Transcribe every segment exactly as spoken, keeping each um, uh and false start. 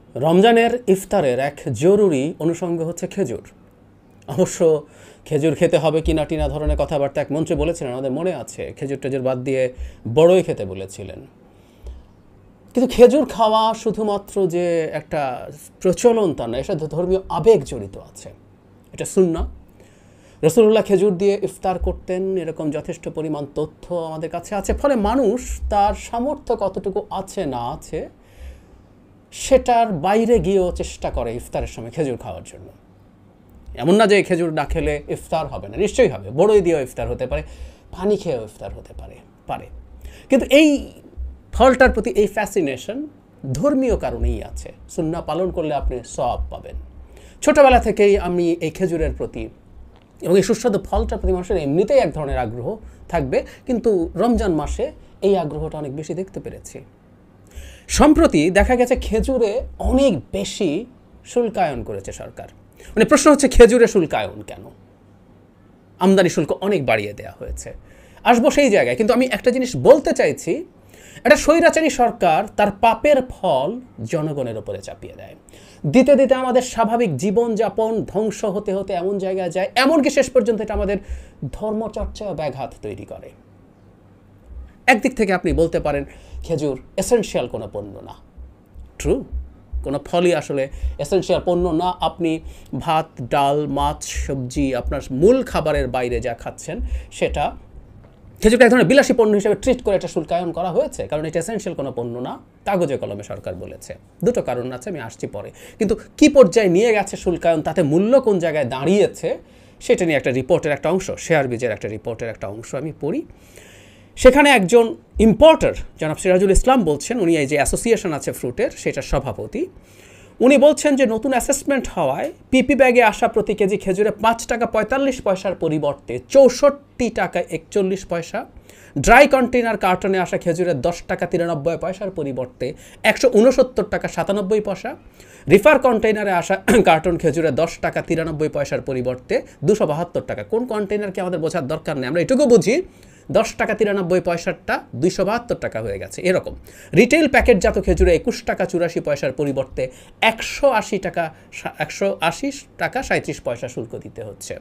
রমজানের ইফতারের এক জরুরি অনুষঙ্গ হচ্ছে খেজুর। অবশ্য খেজুর খেতে হবে কিনা টিনা ধরনের কথাবার্তা এক মন্ত্রী বলেছিলেন, আমাদের মনে আছে। খেজুর টেজুর বাদ দিয়ে বড়ই খেতে বলেছিলেন। কিন্তু খেজুর খাওয়া শুধুমাত্র যে একটা প্রচলন তা না, এর সাথে ধর্মীয় আবেগ জড়িত আছে। এটা সুন্নাহ। রাসূলুল্লাহ খেজুর দিয়ে ইফতার করতেন, এরকম যথেষ্ট পরিমাণ তথ্য আমাদের কাছে আছে। ফলে মানুষ তার সামর্থ্য কতটুকু আছে না আছে সেটার বাইরে গিয়েও চেষ্টা করে ইফতারের সময় খেজুর খাওয়ার জন্য। এমন না যে খেজুর না খেলে ইফতার হবে না, নিশ্চয়ই হবে। বড়ই দিয়েও ইফতার হতে পারে, পানি খেয়েও ইফতার হতে পারে পারে কিন্তু এই ফলটার প্রতি এই ফ্যাসিনেশন ধর্মীয় কারণেই আছে। সুন্নাহ পালন করলে আপনি সওয়াব পাবেন। ছোটবেলা থেকেই আমি এই খেজুরের প্রতি এবং এই সুস্বাদু ফলটার প্রতি মানুষের এমনিতেই এক ধরনের আগ্রহ থাকবে, কিন্তু রমজান মাসে এই আগ্রহটা অনেক বেশি দেখতে পেরেছি। সম্প্রতি দেখা গেছে খেজুরে অনেক বেশি শুল্কায়ন করেছে সরকার। মানে প্রশ্ন হচ্ছে খেজুরে শুল্কায়ন কেন? আমদানি শুল্ক অনেক বাড়িয়ে দেওয়া হয়েছে, আসবো সেই জায়গায়। কিন্তু আমি একটা জিনিস বলতে চাইছি, একটা স্বৈরাচারী সরকার তার পাপের ফল জনগণের উপরে চাপিয়ে দেয়। দিতে দিতে আমাদের স্বাভাবিক জীবনযাপন ধ্বংস হতে হতে এমন জায়গায় যায়, এমনকি শেষ পর্যন্ত এটা আমাদের ধর্মচর্চা ব্যাঘাত তৈরি করে। একদিক থেকে আপনি বলতে পারেন খেজুর এসেনশিয়াল কোনো পণ্য না। ট্রু, কোনো ফলই আসলে এসেনশিয়াল পণ্য না। আপনি ভাত, ডাল, মাছ, সবজি, আপনার মূল খাবারের বাইরে যা খাচ্ছেন সেটা খেজুরকে এক ধরনের বিলাসী পণ্য হিসেবে ট্রিট করে এটা শুল্কায়ন করা হয়েছে, কারণ এটা এসেনশিয়াল কোনো পণ্য না। কাগজে কলমে সরকার বলেছে। দুটো কারণ আছে, আমি আসছি পরে। কিন্তু কি পর্যায়ে নিয়ে গেছে শুল্কায়ন, তাতে মূল্য কোন জায়গায় দাঁড়িয়েছে সেটা নিয়ে একটা রিপোর্টের একটা অংশ, শেয়ার বীজের একটা রিপোর্টের একটা অংশ আমি পড়ি। সেখানে একজন ইম্পোর্টার জনাব সিরাজুল ইসলাম বলছেন, উনি এই যে অ্যাসোসিয়েশন আছে ফ্রুটের সেটার সভাপতি, উনি বলছেন যে নতুন অ্যাসেসমেন্ট হওয়ায় পিপি ব্যাগে আসা প্রতি কেজি খেজুরে পাঁচ টাকা পঁয়তাল্লিশ পয়সার পরিবর্তে চৌষট্টি টাকা একচল্লিশ পয়সা, ড্রাই কন্টেনার কার্টনে আসা খেজুরের দশ টাকা তিরানব্বই পয়সার পরিবর্তে একশো উনসত্তর টাকা সাতানব্বই পয়সা, রিফার কন্টেইনারে আসা কার্টন খেজুরে দশ টাকা তিরানব্বই পয়সার পরিবর্তে দুশো বাহাত্তর টাকা। কোন কন্টেইনারকে আমাদের বোঝার দরকার নেই, আমরা এটুকু বুঝি দশ টাকা তিরানব্বই পয়সাটা দুইশো বাহাত্তর টাকা হয়ে গেছে। এরকম রিটেল প্যাকেটজাত খেজুরে একুশ টাকা চুরাশি পয়সার পরিবর্তে একশো আশি টাকা একশো আশি টাকা সাঁত্রিশ পয়সা শুল্ক দিতে হচ্ছে।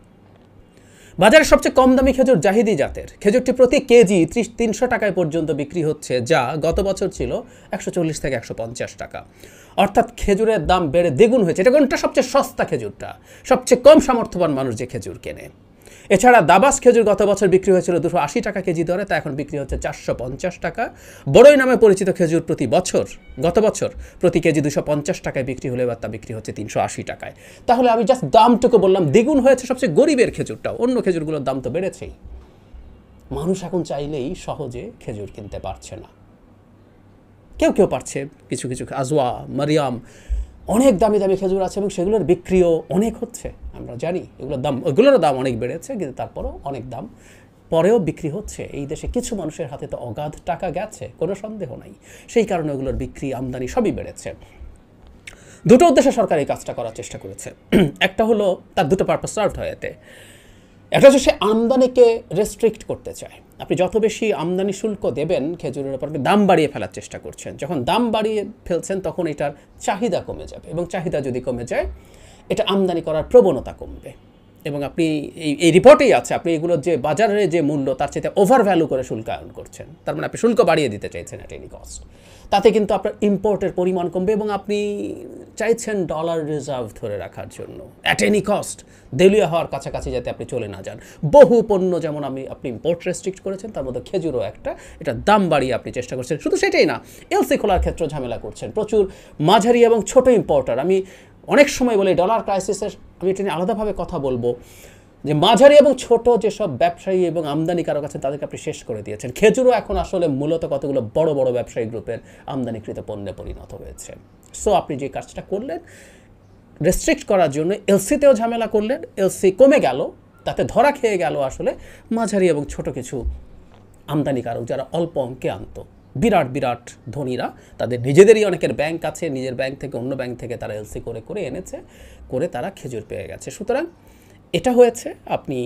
বাজারের সবচেয়ে কম দামি খেজুর জাহিদি জাতের খেজুরটি প্রতি কেজি ত্রিশ তিনশো টাকায় পর্যন্ত বিক্রি হচ্ছে, যা গত বছর ছিল একশো চল্লিশ থেকে একশো পঞ্চাশ টাকা। অর্থাৎ খেজুরের দাম বেড়ে দ্বিগুণ হয়েছে। এটা কোনটা সবচেয়ে সস্তা খেজুরটা, সবচেয়ে কম সামর্থ্যবান মানুষ যে খেজুর কেনে। এছাড়া দাবাস খেজুর গত বছর বিক্রি হয়েছিল দুশো আশি টাকা কেজি দরে, তা এখন বিক্রি হচ্ছে চারশো পঞ্চাশ টাকা। বড়ই নামে পরিচিত খেজুর প্রতি বছর গত বছর প্রতি কেজি দুশো পঞ্চাশ টাকায় বিক্রি হলে এবার তা বিক্রি হচ্ছে তিনশো আশি টাকায়। তাহলে আমি জাস্ট দামটুকু বললাম, দ্বিগুণ হয়েছে সবচেয়ে গরিবের খেজুরটাও। অন্য খেজুরগুলোর দাম তো বেড়েছেই। মানুষ এখন চাইলেই সহজে খেজুর কিনতে পারছে না। কেউ কেউ পারছে, কিছু কিছু আজওয়া, মারিয়াম, অনেক দামি দামি খেজুর আছে এবং সেগুলোর বিক্রিও অনেক হচ্ছে। আমরা জানি এগুলোর দাম, ওইগুলোরও দাম অনেক বেড়েছে, কিন্তু তারপরেও অনেক দাম পরেও বিক্রি হচ্ছে। এই দেশে কিছু মানুষের হাতে তো অগাধ টাকা গেছে, কোনো সন্দেহ নাই। সেই কারণে ওগুলোর বিক্রি, আমদানি সবই বেড়েছে। দুটো উদ্দেশ্যে সরকার এই কাজটা করার চেষ্টা করেছে। একটা হলো তার দুটো পারপাস সার্ভড হয় এতে। একটা হচ্ছে সে আমদানিকে রেস্ট্রিক্ট করতে চায়। আপনি যত বেশি আমদানি শুল্ক দেবেন খেজুরের উপর, আপনি দাম বাড়িয়ে ফেলার চেষ্টা করছেন। যখন দাম বাড়িয়ে ফেলছেন তখন এটার চাহিদা কমে যাবে, এবং চাহিদা যদি কমে যায় এটা আমদানি করার প্রবণতা কমবে। এবং আপনি এই এই রিপোর্টেই আছে, আপনি এগুলোর যে বাজারে যে মূল্য তার চেয়ে ওভার ভ্যালু করে শুল্কায়ন করছেন। তার মানে আপনি শুল্ক বাড়িয়ে দিতে চাইছেন অ্যাট এনি কস্ট। তাতে কিন্তু আপনার ইম্পোর্টের পরিমাণ কমবে এবং আপনি চাইছেন ডলার রিজার্ভ ধরে রাখার জন্য অ্যাট এনি কস্ট, দেউলিয়া হওয়ার কাছাকাছি যাতে আপনি চলে না যান। বহু পণ্য যেমন আমি আপনি ইম্পোর্ট রেস্ট্রিক্ট করেছেন, তার মধ্যে খেজুরও একটা। এটা দাম বাড়িয়ে আপনি চেষ্টা করছেন। শুধু সেটাই না, এলসি খোলার ক্ষেত্রে ঝামেলা করছেন। প্রচুর মাঝারি এবং ছোট ইম্পোর্টার, আমি অনেক সময় বলি ডলার ক্রাইসিসের, আমি এটা নিয়ে আলাদাভাবে কথা বলবো, যে মাঝারি এবং ছোট যেসব ব্যবসায়ী এবং আমদানিকারক আছেন তাদেরকে আপনি শেষ করে দিয়েছেন। খেজুরও এখন আসলে মূলত কতগুলো বড় বড় ব্যবসায়ী গ্রুপের আমদানিকৃত পণ্যে পরিণত হয়েছে। সো আপনি যে কাজটা করলেন রেস্ট্রিক্ট করার জন্য, এলসিতেও ঝামেলা করলেন, এলসি কমে গেল, তাতে ধরা খেয়ে গেল আসলে মাঝারি এবং ছোট কিছু আমদানিকারক যারা অল্প অঙ্কে আনতো। বিরাট বিরাট ধনীরা, তাদের নিজেদেরই অনেকের ব্যাংক আছে, নিজের ব্যাংক থেকে অন্য ব্যাংক থেকে তারা এলসি করে করে এনেছে, করে তারা খেজুর পেয়ে গেছে। সুতরাং এটা হয়েছে, আপনি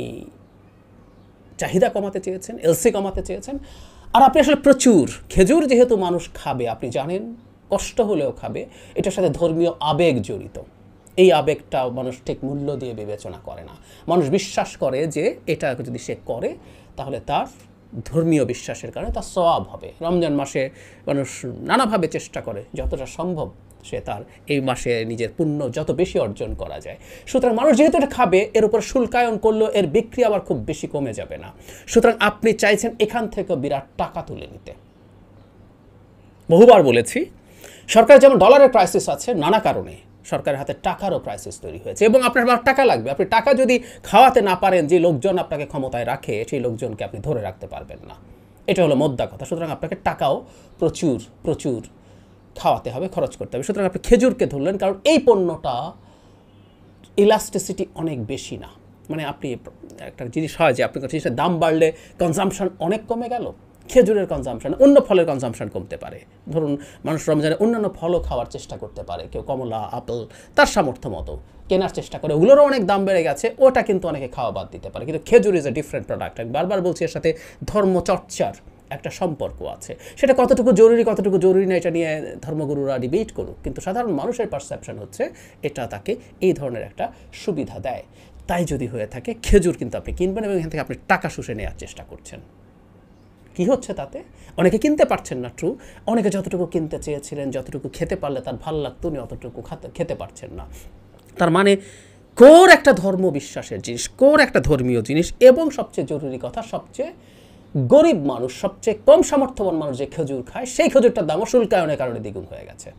চাহিদা কমাতে চেয়েছেন, এলসি কমাতে চেয়েছেন। আর আপনি আসলে প্রচুর খেজুর যেহেতু মানুষ খাবে, আপনি জানেন কষ্ট হলেও খাবে, এটার সাথে ধর্মীয় আবেগ জড়িত। এই আবেগটা মানুষ ঠিক মূল্য দিয়ে বিবেচনা করে না। মানুষ বিশ্বাস করে যে এটা যদি সে করে তাহলে তার ধর্মীয় বিশ্বাসের কারণে তার সওয়াব হবে। রমজান মাসে মানুষ নানাভাবে চেষ্টা করে যতটা সম্ভব সে তার এই মাসে নিজের পুণ্য যত বেশি অর্জন করা যায়। সুতরাং মানুষ যেহেতু এটা খাবে, এর উপর শুল্কায়ন করলেও এর বিক্রি আবার খুব বেশি কমে যাবে না। সুতরাং আপনি চাইছেন এখান থেকে বিরাট টাকা তুলে নিতে। বহুবার বলেছি, সরকার যেমন ডলারের ক্রাইসিস আছে, নানা কারণে সরকারের হাতে টাকারও ক্রাইসিস তৈরি হয়েছে এবং আপনার টাকা লাগবে। আপনি টাকা যদি খাওয়াতে না পারেন, যে লোকজন আপনাকে ক্ষমতায় রাখে সেই লোকজনকে আপনি ধরে রাখতে পারবেন না। এটা হলো মোদ্দা কথা। সুতরাং আপনাকে টাকাও প্রচুর প্রচুর খাওয়াতে হবে, খরচ করতে হবে। সুতরাং আপনি খেজুরকে ধরলেন কারণ এই পণ্যটা ইলাস্টিসিটি অনেক বেশি না। মানে আপনি একটা জিনিস হয় যে আপনার জিনিসের দাম বাড়লে কনজাম্পশন অনেক কমে গেল, খেজুরের কনজাম্পশন, অন্য ফলের কনজাম্পশন কমতে পারে। ধরুন মানুষ রমজানে অন্যান্য ফলও খাওয়ার চেষ্টা করতে পারে, কেউ কমলা, আপেল তার সামর্থ্য মতো কেনার চেষ্টা করে, ওগুলোরও অনেক দাম বেড়ে গেছে, ওটা কিন্তু অনেকে খাওয়া বাদ দিতে পারে। কিন্তু খেজুর ইজ এ ডিফারেন্ট প্রোডাক্ট। আমি বারবার বলছি এর সাথে ধর্মচর্চার একটা সম্পর্ক আছে। সেটা কতটুকু জরুরি কতটুকু জরুরি না এটা নিয়ে ধর্মগুরুরা ডিবেট করুক, কিন্তু সাধারণ মানুষের পারসেপশন হচ্ছে এটা তাকে এই ধরনের একটা সুবিধা দেয়। তাই যদি হয়ে থাকে খেজুর কিন্তু আপনি কিনবেন এবং এখান থেকে আপনি টাকা শুষে নেওয়ার চেষ্টা করছেন। কি হচ্ছে তাতে? অনেকে কিনতে পারছেন না, ট্রু। অনেকে যতটুকু কিনতে চেয়েছিলেন, যতটুকু খেতে পারলে তার ভালো লাগতো, উনি অতটুকু খেতে পারছেন না। তার মানে কোর একটা ধর্ম বিশ্বাসের জিনিস, কোর একটা ধর্মীয় জিনিস, এবং সবচেয়ে জরুরি কথা, সবচেয়ে গরিব মানুষ, সবচেয়ে কম সামর্থ্যবান মানুষ যে খেজুর খায়, সেই খেজুরটার দামও শুল্কায়নের কারণে দ্বিগুণ হয়ে গেছে।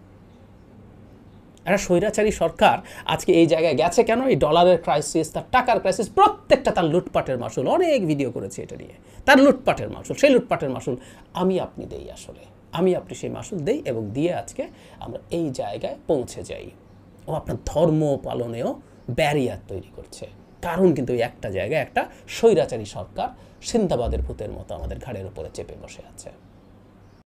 একটা স্বৈরাচারী সরকার আজকে এই জায়গায় গেছে কেন? এই ডলারের ক্রাইসিস, তার টাকার ক্রাইসিস, প্রত্যেকটা তার লুটপাটের মাসুল। অনেক ভিডিও করেছি এটা নিয়ে। তার লুটপাটের মাসুল, সেই লুটপাটের মাসুল আমি আপনি দেই। আসলে আমি আপনি সেই মাসুল দেই এবং দিয়ে আজকে আমরা এই জায়গায় পৌঁছে যাই। ও আপনার ধর্ম পালনেও ব্যারিয়ার তৈরি করছে। কারণ কিন্তু ওই একটা জায়গায় একটা স্বৈরাচারী সরকার সিন্দাবাদের ভূতের মতো আমাদের ঘাড়ের উপরে চেপে বসে আছে।